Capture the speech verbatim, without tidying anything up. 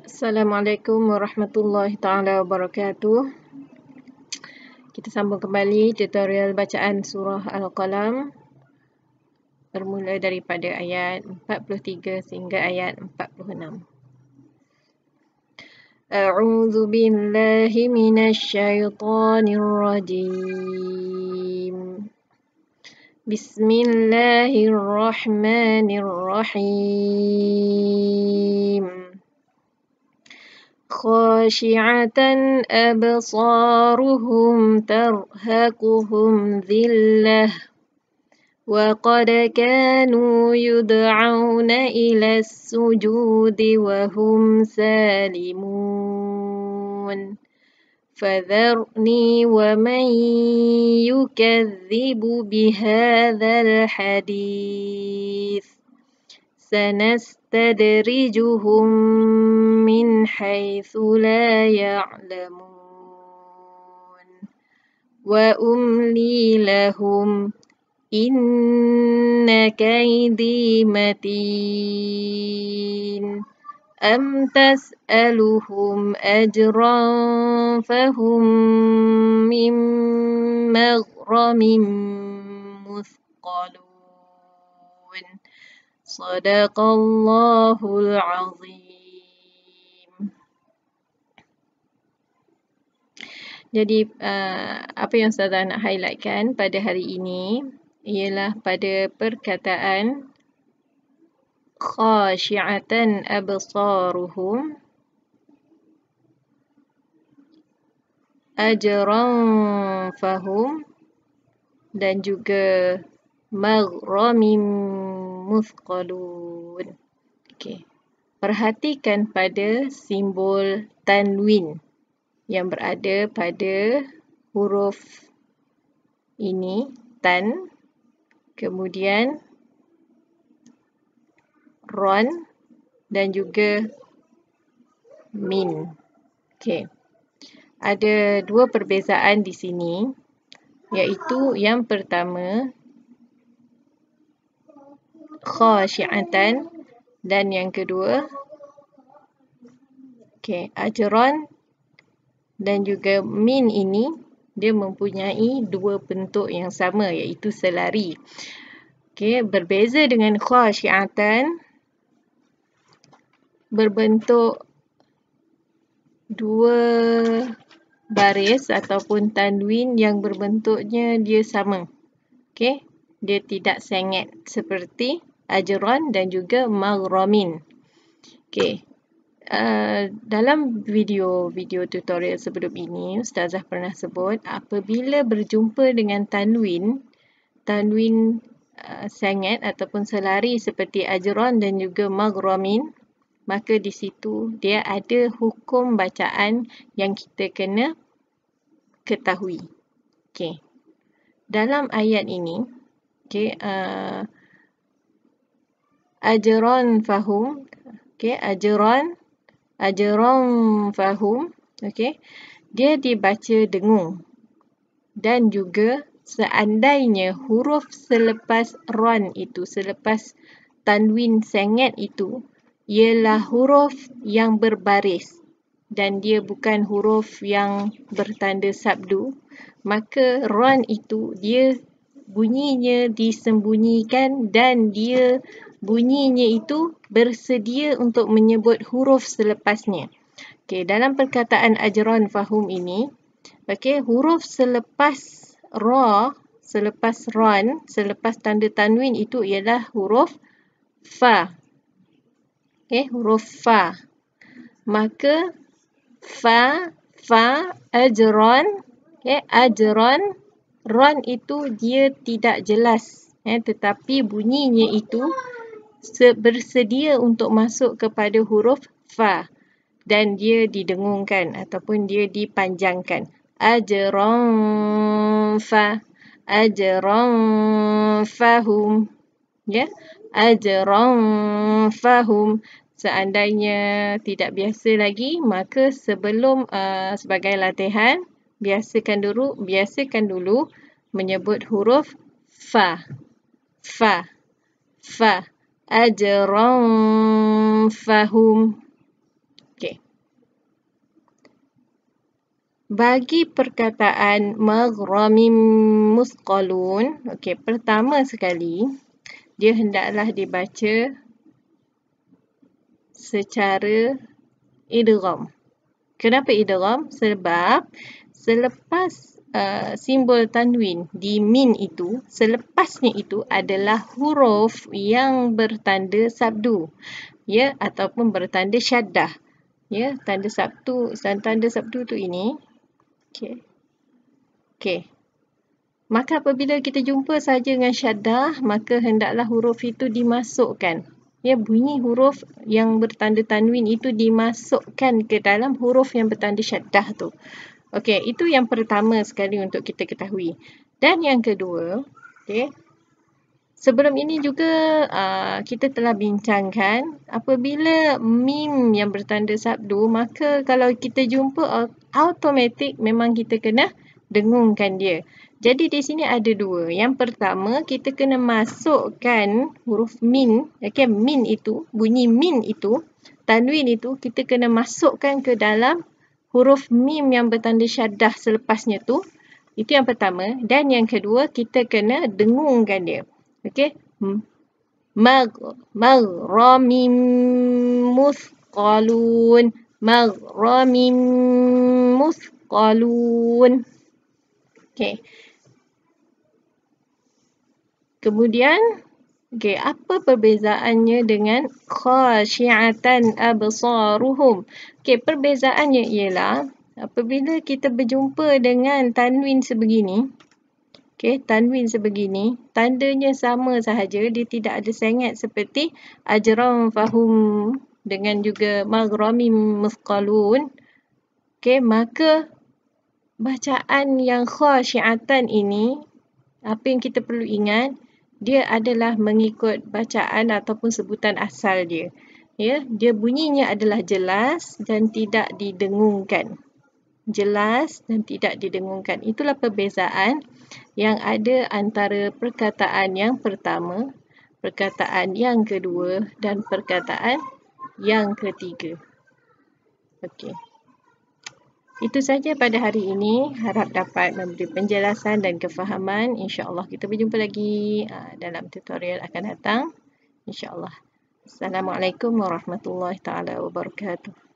Assalamualaikum warahmatullahi taala wabarakatuh. Kita sambung kembali tutorial bacaan surah Al-Qalam bermula daripada ayat empat puluh tiga sehingga ayat empat puluh enam. A'udzu billahi minasy syaithanir rajim. Bismillahirrahmanirrahim. خاشعة أبصارهم ترهقهم ذلة وقد كانوا يدعون إلى السجود وهم سالمون فذرني ومن يكذب بهذا الحديث سنستدرجهم من حيث لا يعلمون وأملي لهم إن كيدي متين أم تسألهم أجرا فهم من مغرم مثقلون Sadaqallahul Azim. Jadi uh, apa yang Ustazah nak highlightkan pada hari ini ialah pada perkataan khashi'atan absaruhum ajran fahum dan juga maghramin muthqalun. Okey. Perhatikan pada simbol tanwin yang berada pada huruf ini, tan, kemudian ron dan juga min. Okey. Ada dua perbezaan di sini, iaitu yang pertama khashi'atan dan yang kedua okey, ajran dan juga min ini dia mempunyai dua bentuk yang sama, iaitu selari. Okey, berbeza dengan khashi'atan berbentuk dua baris ataupun tanwin yang berbentuknya dia sama. Okey, dia tidak sengit seperti ajran dan juga maghramin. Okey. Uh, dalam video-video tutorial sebelum ini, Ustazah pernah sebut apabila berjumpa dengan tanwin, tanwin uh, sengit ataupun selari seperti ajran dan juga maghramin, maka di situ dia ada hukum bacaan yang kita kena ketahui. Okey. Dalam ayat ini, okey, uh, ajran fahum, okey, ajran, ajran fahum, okey, dia dibaca dengung dan juga seandainya huruf selepas ron itu, selepas tanwin sengit itu ialah huruf yang berbaris dan dia bukan huruf yang bertanda sabdu, maka ron itu dia bunyinya disembunyikan dan dia bunyinya itu bersedia untuk menyebut huruf selepasnya. Okey, dalam perkataan ajran fahum ini, okey, huruf selepas ra, selepas ran, selepas tanda tanwin itu ialah huruf fa. Okey, huruf fa. Maka fa, fa, ajran, okey, ajran, ran itu dia tidak jelas, eh, tetapi bunyinya itu bersedia untuk masuk kepada huruf fa dan dia didengungkan ataupun dia dipanjangkan. Ajran fa, ajran fahum, ya, ajran fahum. Seandainya tidak biasa lagi, maka sebelum uh, sebagai latihan, biasakan dulu, biasakan dulu menyebut huruf fa, fa, fa. Ajran fahum. Okey. Bagi perkataan maghramin musqalun, okey, pertama sekali dia hendaklah dibaca secara idgham. Kenapa idgham? Sebab selepas uh, simbol tanwin di min itu, selepasnya itu adalah huruf yang bertanda sabdu, ya, ataupun bertanda syaddah. Ya, tanda sabtu, tanda sabdu tu ini. Okey. Okey. Maka apabila kita jumpa saja dengan syaddah, maka hendaklah huruf itu dimasukkan. Ya, bunyi huruf yang bertanda tanwin itu dimasukkan ke dalam huruf yang bertanda syaddah tu. Okey, itu yang pertama sekali untuk kita ketahui. Dan yang kedua, okey, sebelum ini juga uh, kita telah bincangkan apabila mim yang bertanda sabdu, maka kalau kita jumpa automatik memang kita kena dengungkan dia. Jadi di sini ada dua. Yang pertama, kita kena masukkan huruf min, okey, min itu, bunyi min itu, tanwin itu kita kena masukkan ke dalam huruf mim yang bertanda syaddah selepasnya tu. Itu yang pertama. Dan yang kedua, kita kena dengungkan dia. Okey. Mag, maghramin musqalun, maghramin musqalun. Okey. Kemudian, okey, apa perbezaannya dengan khashi'atan absaruhum? Okey, perbezaannya ialah apabila kita berjumpa dengan tanwin sebegini, okey, tanwin sebegini, tandanya sama sahaja, dia tidak ada sengat seperti ajram fahum dengan juga maghramin musqalun. Okey, maka bacaan yang khashi'atan ini, apa yang kita perlu ingat, dia adalah mengikut bacaan ataupun sebutan asal dia. Ya, dia bunyinya adalah jelas dan tidak didengungkan. Jelas dan tidak didengungkan. Itulah perbezaan yang ada antara perkataan yang pertama, perkataan yang kedua dan perkataan yang ketiga. Okey. Itu saja pada hari ini. Harap dapat memberi penjelasan dan kefahaman. InsyaAllah kita berjumpa lagi dalam tutorial akan datang. InsyaAllah. Assalamualaikum warahmatullahi taala wabarakatuh.